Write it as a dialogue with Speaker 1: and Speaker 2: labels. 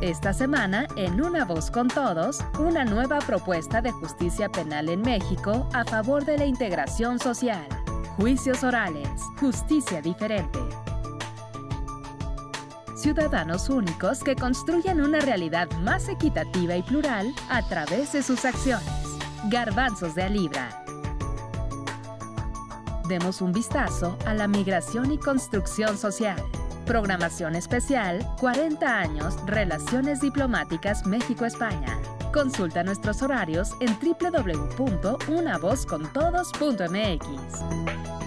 Speaker 1: Esta semana, en Una Voz con Todos, una nueva propuesta de justicia penal en México a favor de la integración social. Juicios orales, justicia diferente. Ciudadanos únicos que construyen una realidad más equitativa y plural a través de sus acciones. Garbanzos de a libra. Demos un vistazo a la migración y construcción social. Programación especial, 40 años, Relaciones Diplomáticas México-España. Consulta nuestros horarios en www.unavozcontodos.mx.